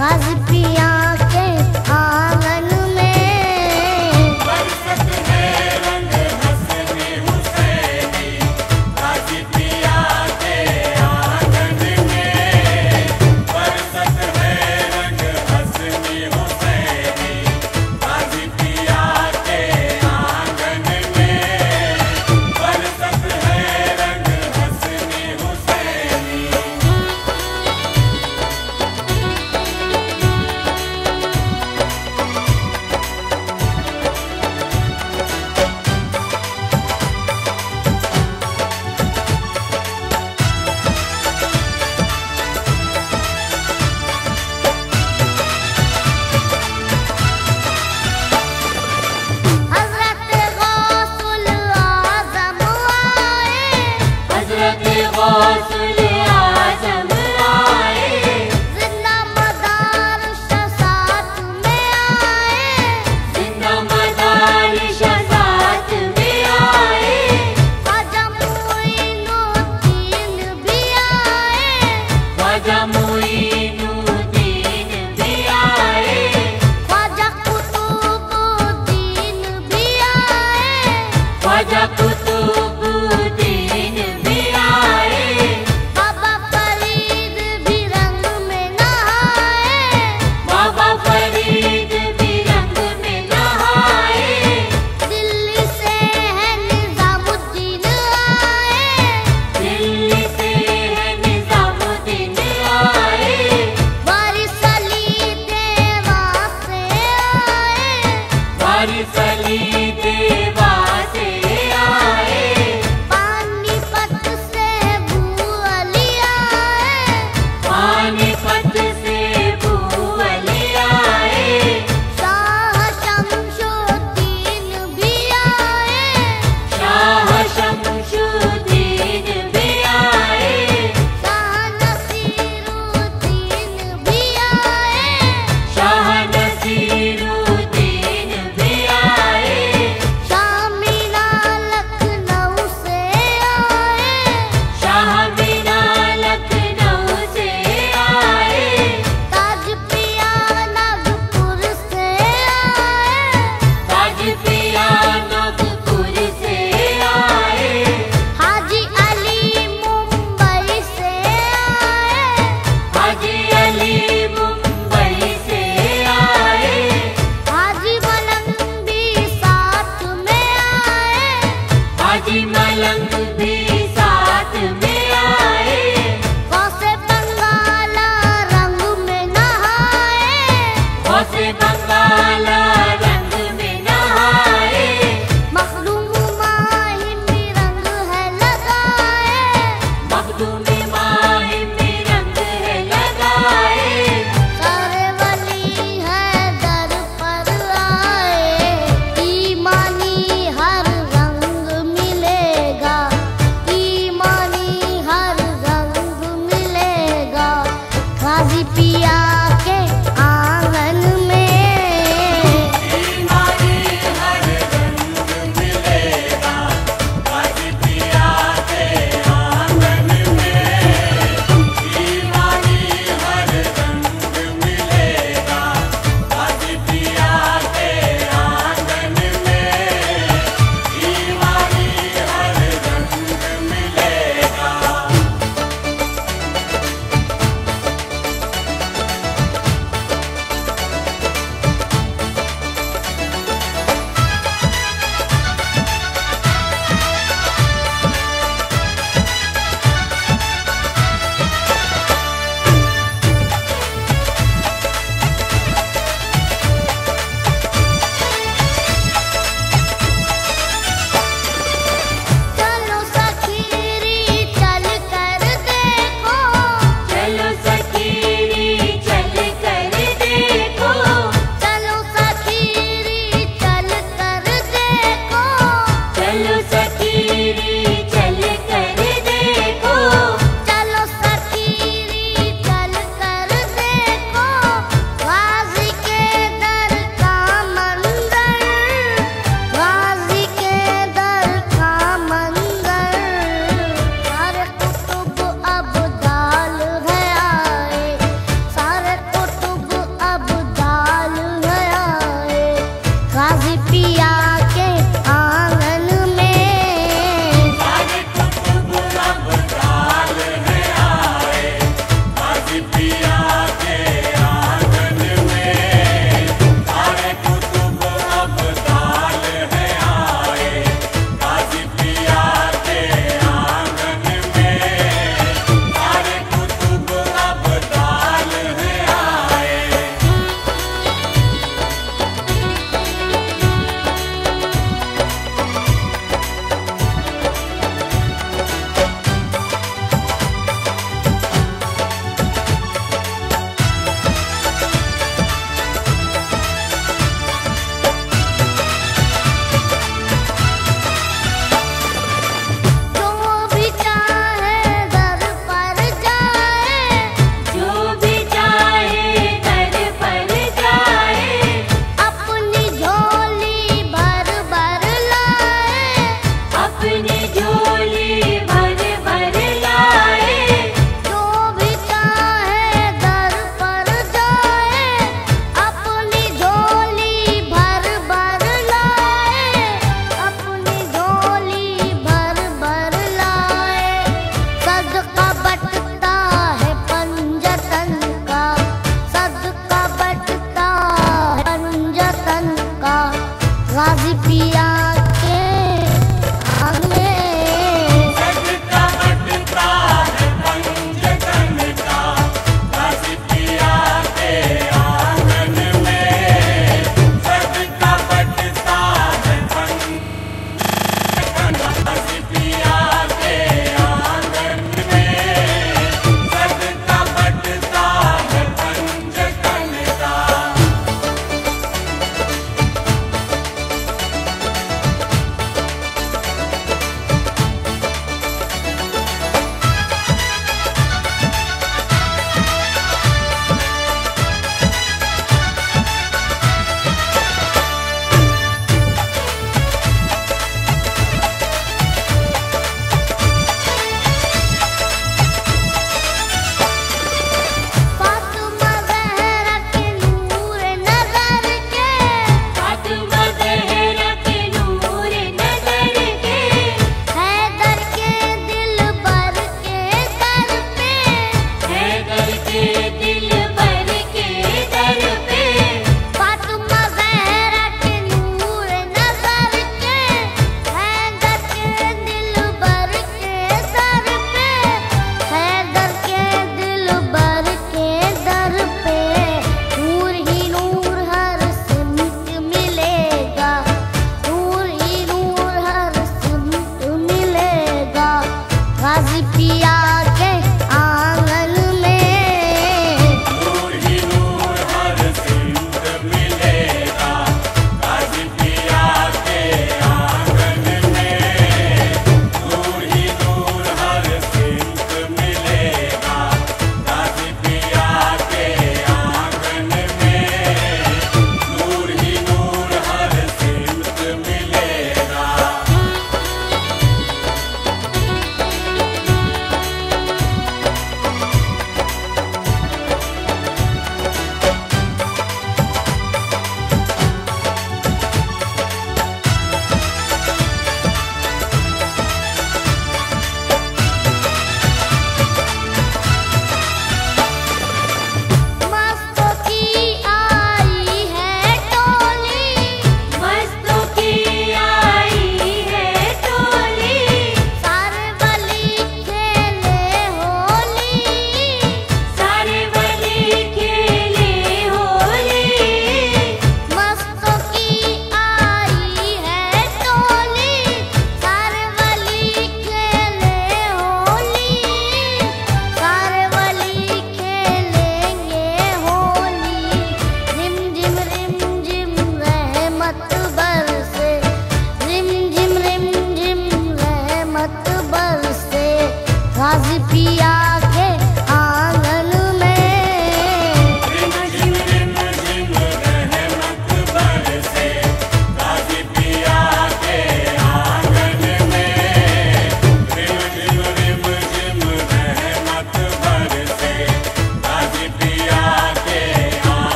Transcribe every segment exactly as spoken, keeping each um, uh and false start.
गाजी पिया के आंगन में बरसत है रंग हसन हुसैनी, गाजी पिया के आंगन में। बरसत है रंग हसन हुसैनी, गाजी पिया के आंगन में। बरसत है रंग हसन हुसैनी। हज़रत गौसुल आज़म आए, हज़रत गौसुल आज़म आए, जिंदा मदारिश साथ में आए, जिंदा मदारिश साथ में आए। ख्वाजा मुईनुद्दीन भी आए, ख्वाजा मुईनुद्दीन भी आए, ख्वाजा कुतुबुद्दीन भी आए, ख्वाजा कुतुबुद्दीन भी आए। बाबा फरीद भी रंग में नहाए, बाबा फरीद भी रंग में नहाए। दिल्ली से है निजामुद्दीन आए, दिल्ली से है निजामुद्दीन आए, वारिस अली देवा से आए, वारिस अली देवा से आए। पानीपत से अबू अली आए, पानीपत से अबू अली आए, शाह शमशुद्दीन भी आए, शाह शमशुद्दीन भी आए, शाह नसीरुद्दीन भी आए, शाह नसीरुद्दीन भी आए, शाह मीरा लखनऊ से आए, शाह मीरा लखनऊ से आए, ताज पिया नागपुर से आए, ताज पिया नागपुर से आए, हाजी अली मुंबई से आए, हाजी अली मुंबई से आए, हाजी मलंग भी साथ में आए, हाजी मलंग भी साथ में आए। गौसे बंगाला रंग में नहाए, गौसे बंगाला रंग में नहाए, मखदूम माहिमी रंग है लगाए, मखदूम माहिम रंग है लगाए। सारे वली है दर पर आए, ईमानी हर रंग मिलेगा, ईमानी हर रंग मिलेगा, गाजी पिया के आंगन में।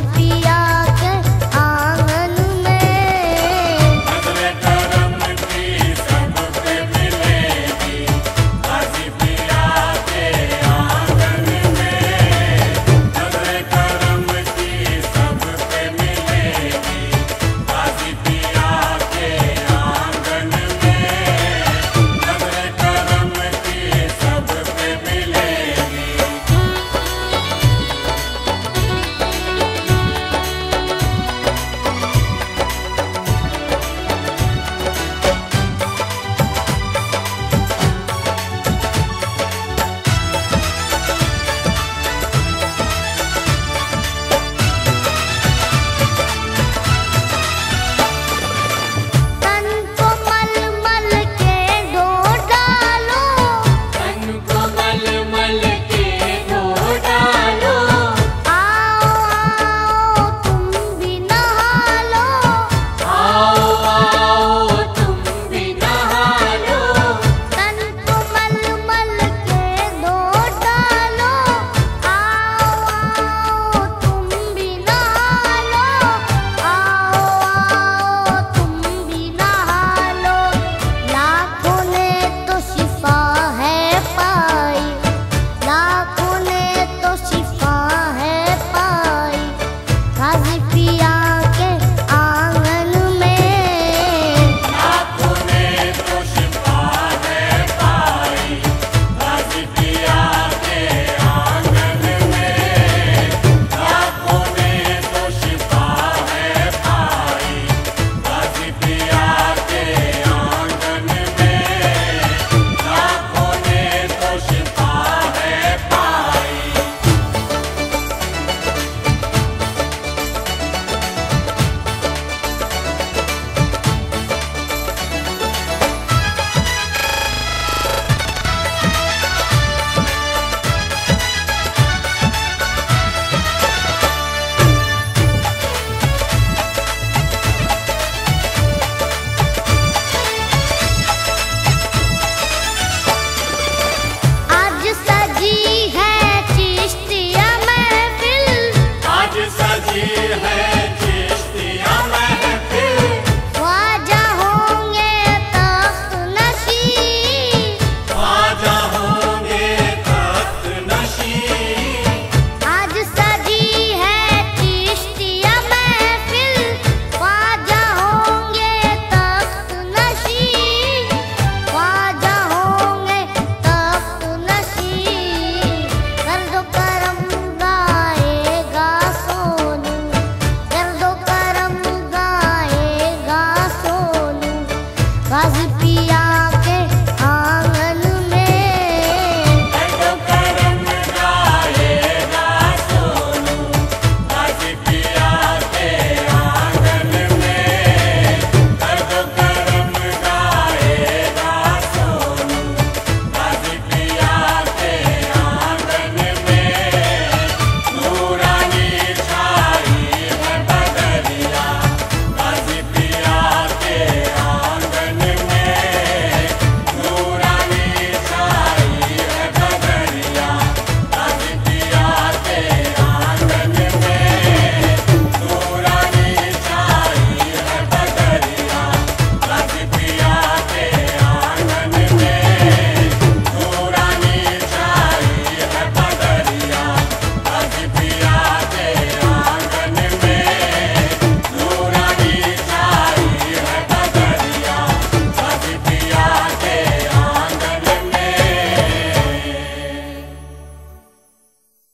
पिया